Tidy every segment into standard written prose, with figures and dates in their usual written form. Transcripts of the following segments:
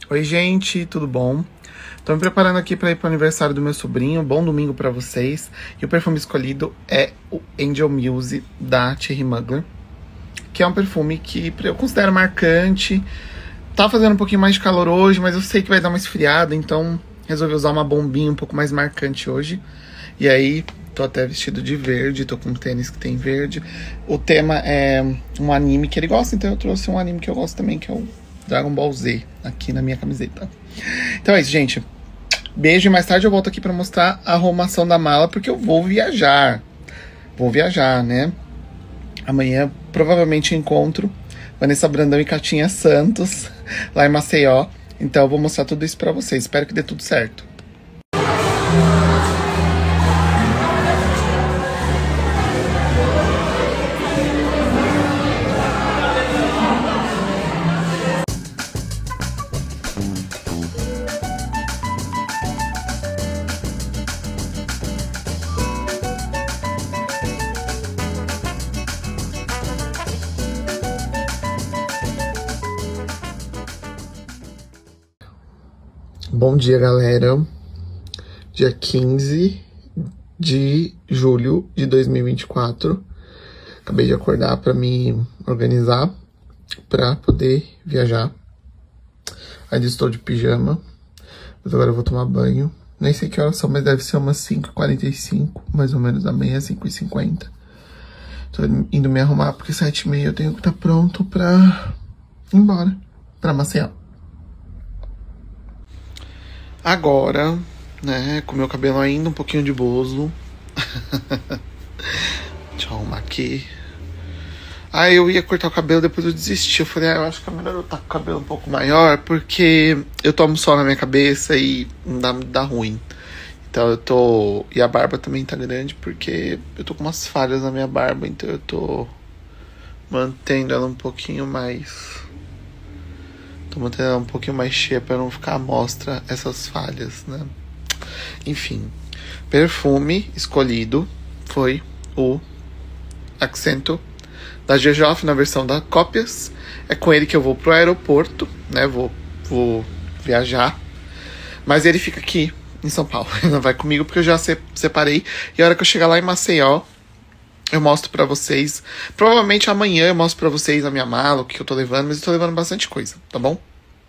Oi, gente, tudo bom? Tô me preparando aqui para ir para o aniversário do meu sobrinho. Bom domingo para vocês. E o perfume escolhido é o Angel Muse da Thierry Mugler, que é um perfume que eu considero marcante. Tá fazendo um pouquinho mais de calor hoje, mas eu sei que vai dar uma esfriada, então resolvi usar uma bombinha um pouco mais marcante hoje. E aí, tô até vestido de verde, tô com um tênis que tem verde. O tema é um anime que ele gosta, então eu trouxe um anime que eu gosto também, que é o Dragon Ball Z, aqui na minha camiseta. Então é isso, gente. Beijo e mais tarde eu volto aqui pra mostrar a arrumação da mala, porque eu vou viajar. Vou viajar, né? Amanhã provavelmente encontro Vanessa Brandão e Catinha Santos, lá em Maceió. Então eu vou mostrar tudo isso pra vocês. Espero que dê tudo certo. Bom dia, galera. Dia 15 de julho de 2024. Acabei de acordar para me organizar para poder viajar. Ainda estou de pijama, mas agora eu vou tomar banho. Nem sei que horas são, mas deve ser umas 5h45, mais ou menos. Amanhã, 5h50. Tô indo me arrumar porque 7h30 eu tenho que estar pronto para ir embora para Maceió. Agora, né, com meu cabelo ainda um pouquinho de bozo. Deixa eu arrumar aqui. Aí eu ia cortar o cabelo, depois eu desisti. Eu falei, eu acho que é melhor eu estar com o cabelo um pouco maior, porque eu tomo sol na minha cabeça e dá ruim. Então eu tô... E a barba também tá grande, porque eu tô com umas falhas na minha barba, então eu tô mantendo ela um pouquinho mais... Tô mantendo ela um pouquinho mais cheia pra não ficar à mostra essas falhas, né? Enfim, perfume escolhido foi o Accento da Gerjoff na versão da Cópias. É com ele que eu vou pro aeroporto, né? Vou viajar. Mas ele fica aqui em São Paulo. Ele não vai comigo porque eu já separei. E a hora que eu chegar lá em Maceió, eu mostro pra vocês. Provavelmente amanhã eu mostro pra vocês a minha mala, o que eu tô levando. Mas eu tô levando bastante coisa, tá bom?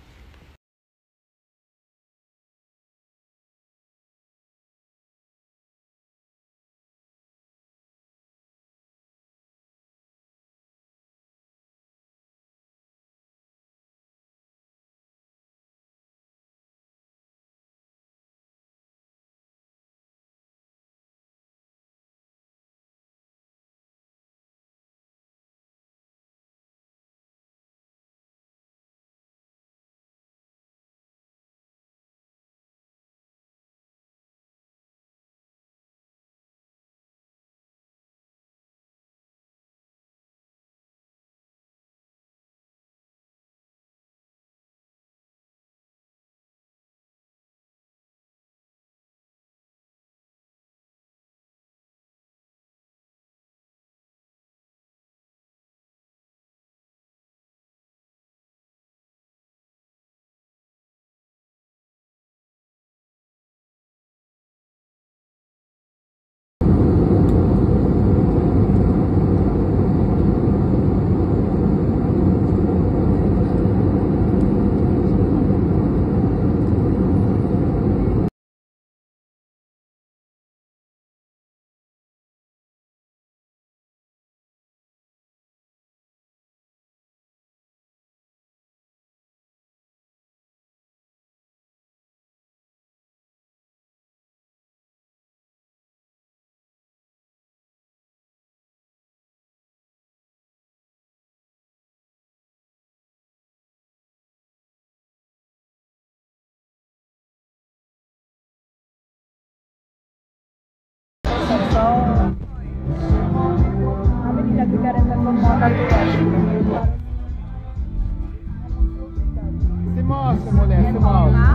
Se mostra, mulher, se mostra.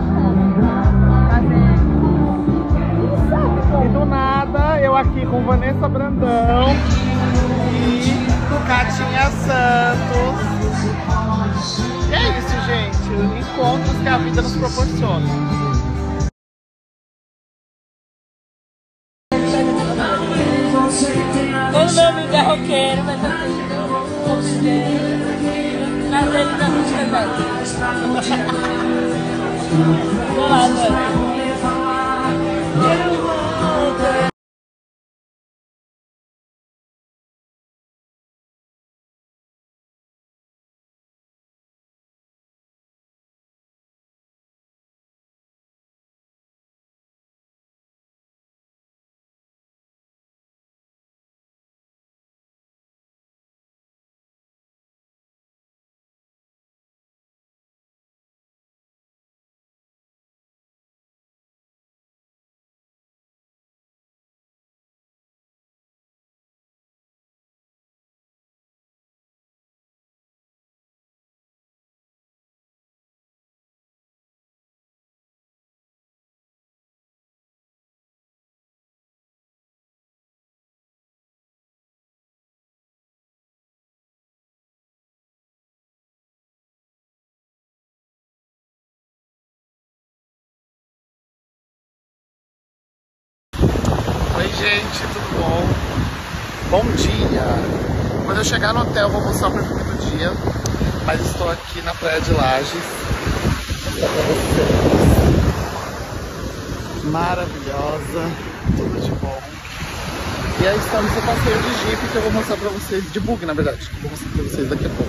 E do nada, eu aqui com Vanessa Brandão e com Catinha Santos. E é isso, gente. encontros que a vida nos proporciona. Todo meu amigo é roqueiro, mas eu vou viver na dele da música dela. Vou lá, mano. Oi gente, tudo bom? Bom dia! Quando eu chegar no hotel eu vou mostrar o perfume do dia, mas estou aqui na praia de Lages. Maravilhosa, tudo de bom. E aí estamos no passeio de Jeep que eu vou mostrar pra vocês, de bug na verdade, que eu vou mostrar pra vocês daqui a pouco.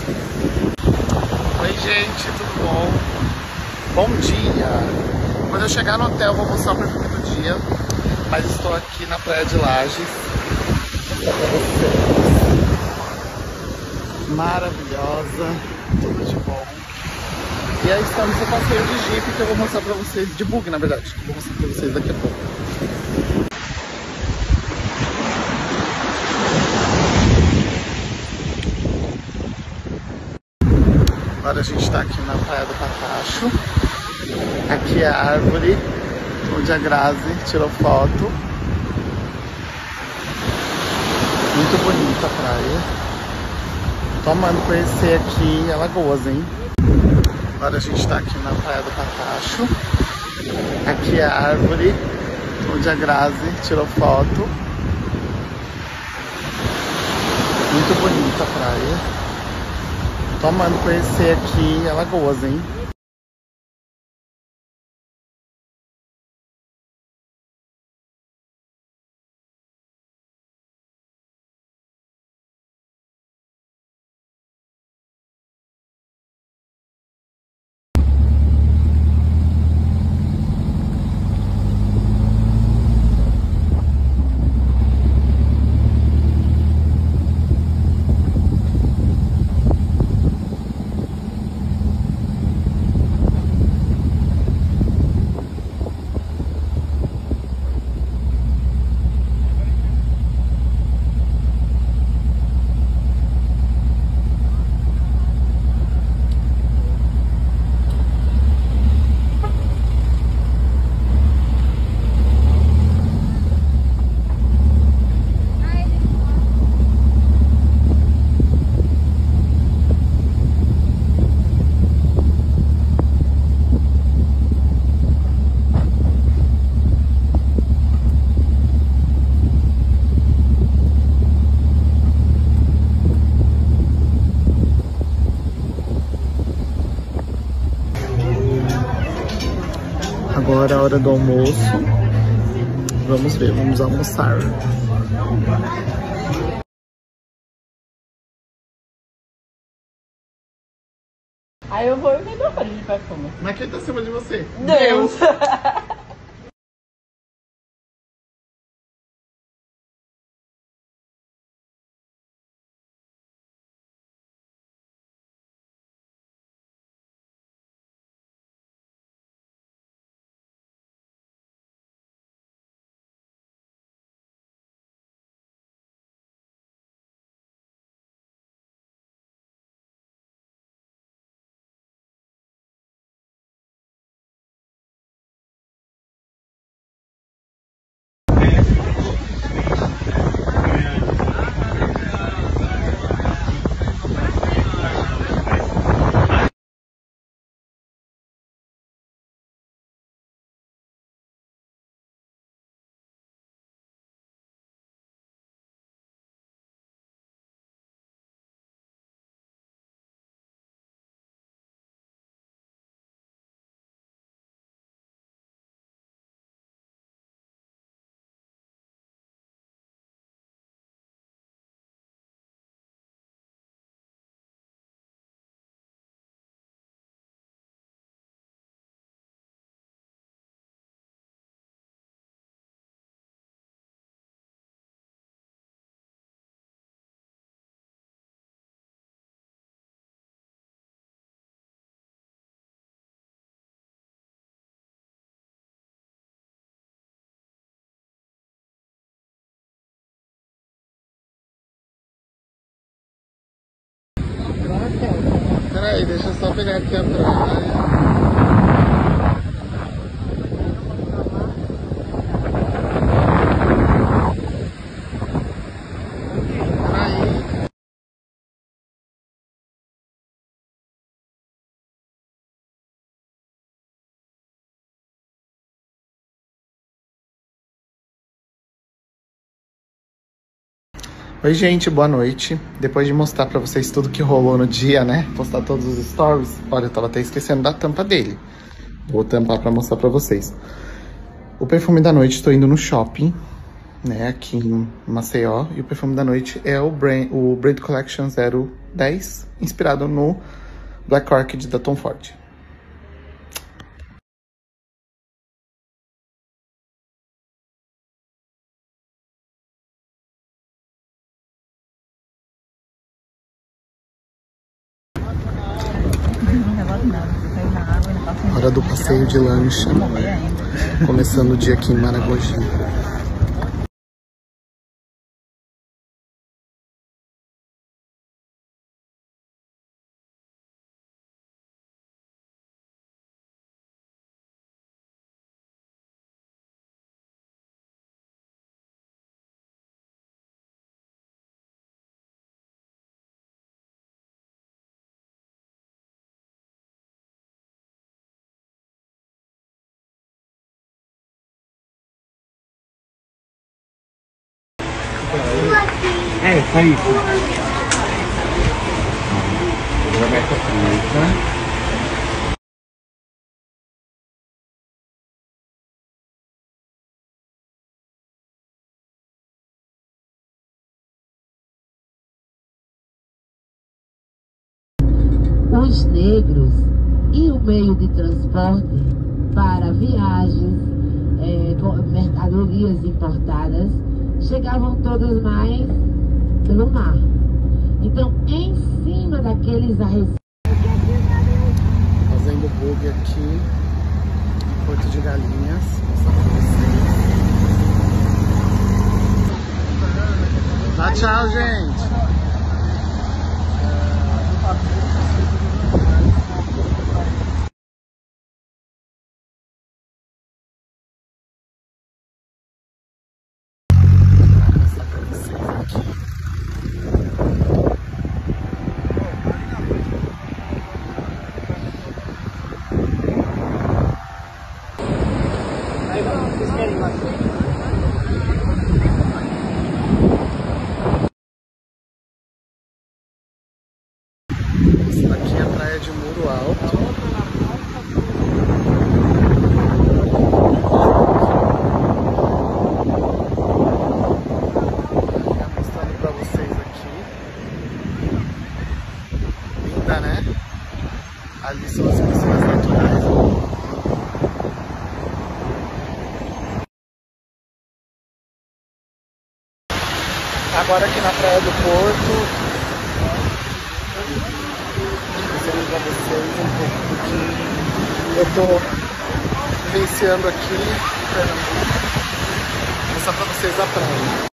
Oi gente, tudo bom? Bom dia! Quando eu chegar no hotel eu vou mostrar o perfume do dia, mas estou aqui na praia de Lages. Maravilhosa, tudo de bom. E aí estamos no passeio de Jeep que eu vou mostrar pra vocês, de bug na verdade, que eu vou mostrar pra vocês daqui a pouco. Agora a gente está aqui na Praia do Patacho. Aqui é a árvore onde a Grazi tirou foto. Muito bonita a praia. Tô amando conhecer aqui Alagoas, hein? Agora a gente está aqui na Praia do Patacho. Aqui é a árvore onde a Grazi tirou foto. Muito bonita a praia. Tô amando conhecer aqui Alagoas, hein? Agora é a hora do almoço. Vamos ver, vamos almoçar. Aí eu vou e vendo a de perfume. Mas quem tá acima de você? Deus! Peraí, deixa eu só pegar aqui a praia. Oi gente, boa noite. Depois de mostrar pra vocês tudo que rolou no dia, né? Postar todos os stories. Olha, eu tava até esquecendo da tampa dele. Vou tampar pra mostrar pra vocês. O perfume da noite, tô indo no shopping, né? Aqui em Maceió. E o perfume da noite é o Brand Collection 010, inspirado no Black Orchid da Tom Ford. Hora do passeio de lancha, começando o dia aqui em Maragogi. É isso aí. Roberta Fruta. Os negros e o meio de transporte para viagens, mercadorias importadas, chegavam todas mais pelo mar. Então, em cima daqueles arrecifes... Fazendo bug aqui, Porto de Galinhas, mostrar pra vocês. Dá tchau, gente! Essa daqui é a praia de Muro Alto. Vou mostrando pra vocês aqui. Linda, né? Ali são as piscinas naturais. Agora aqui na Praia do Porto, dizendo pra vocês um pouco do que eu tô vivenciando aqui em Pernambuco. Vou mostrar pra vocês a praia.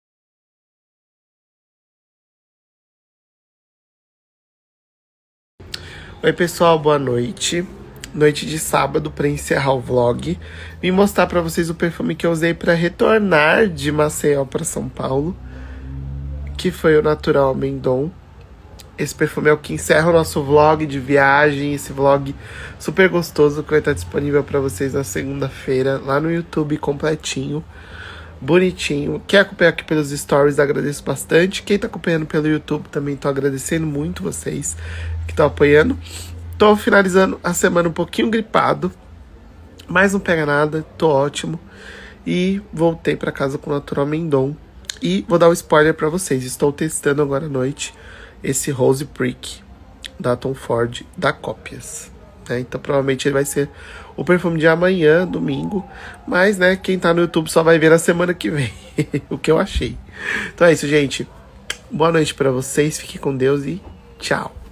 Oi pessoal, boa noite. Noite de sábado para encerrar o vlog. Vim mostrar pra vocês o perfume que eu usei para retornar de Maceió para São Paulo, que foi o Natural Amendon. Esse perfume é o que encerra o nosso vlog de viagem, esse vlog super gostoso que vai estar disponível para vocês na segunda-feira, lá no YouTube, completinho, bonitinho. Quem acompanha aqui pelos stories, agradeço bastante. Quem tá acompanhando pelo YouTube também tô agradecendo muito vocês que estão apoiando. Tô finalizando a semana um pouquinho gripado, mas não pega nada, tô ótimo. E voltei para casa com o Natural Amendon. E vou dar um spoiler para vocês, estou testando agora à noite esse Rose Prick da Tom Ford da Cópias, né? Então provavelmente ele vai ser o perfume de amanhã, domingo, mas né, quem tá no YouTube só vai ver na semana que vem o que eu achei. Então é isso, gente. Boa noite para vocês, fiquem com Deus e tchau.